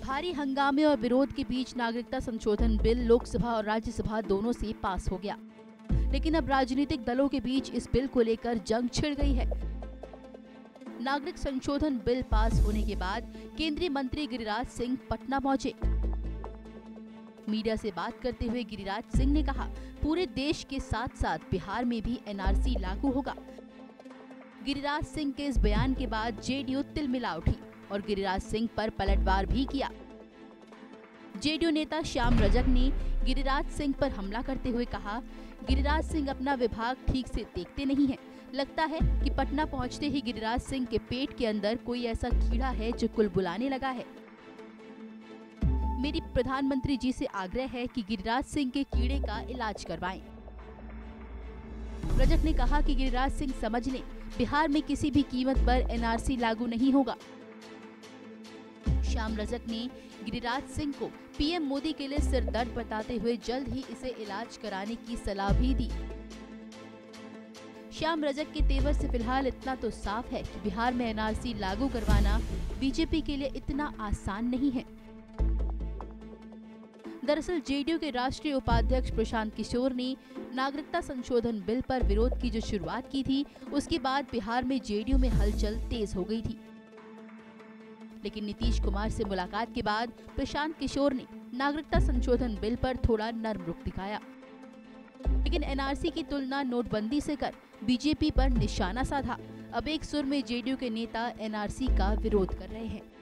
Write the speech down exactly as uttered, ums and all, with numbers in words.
भारी हंगामे और विरोध के बीच नागरिकता संशोधन बिल लोकसभा और राज्यसभा दोनों से पास हो गया, लेकिन अब राजनीतिक दलों के बीच इस बिल को लेकर जंग छिड़ गई है। नागरिक संशोधन बिल पास होने के बाद केंद्रीय मंत्री गिरिराज सिंह पटना पहुंचे। मीडिया से बात करते हुए गिरिराज सिंह ने कहा, पूरे देश के साथ साथ बिहार में भी एन आर सी लागू होगा। गिरिराज सिंह के इस बयान के बाद जे डी यू तिलमिला उठी और गिरिराज सिंह पर पलटवार भी किया। जे डी यू नेता श्याम रजक ने गिरिराज सिंह पर हमला करते हुए कहा, गिरिराज सिंह अपना विभाग ठीक से देखते नहीं हैं। लगता है कि पटना पहुंचते ही गिरिराज सिंह के पेट के अंदर कोई ऐसा कीड़ा है जो कुलबुलाने लगा है। मेरी प्रधानमंत्री जी से आग्रह है कि गिरिराज सिंह के कीड़े का इलाज करवाएं। रजक ने कहा कि गिरिराज सिंह समझ लें, बिहार में किसी भी कीमत पर एन आर सी लागू नहीं होगा। श्याम रजक ने गिरिराज सिंह को पी एम मोदी के लिए सिरदर्द बताते हुए जल्द ही इसे इलाज कराने की सलाह भी दी। श्याम रजक के तेवर से फिलहाल इतना तो साफ है कि बिहार में एन आर सी लागू करवाना बी जे पी के लिए इतना आसान नहीं है। दरअसल जे डी यू के राष्ट्रीय उपाध्यक्ष प्रशांत किशोर ने नागरिकता संशोधन बिल पर विरोध की जो शुरुआत की थी, उसके बाद बिहार में जे डी यू में हलचल तेज हो गई थी। लेकिन नीतीश कुमार से मुलाकात के बाद प्रशांत किशोर ने नागरिकता संशोधन बिल पर थोड़ा नर्म रुख दिखाया, लेकिन एन आर सी की तुलना नोटबंदी से कर बी जे पी पर निशाना साधा। अब एक सुर में जे डी यू के नेता एन आर सी का विरोध कर रहे हैं।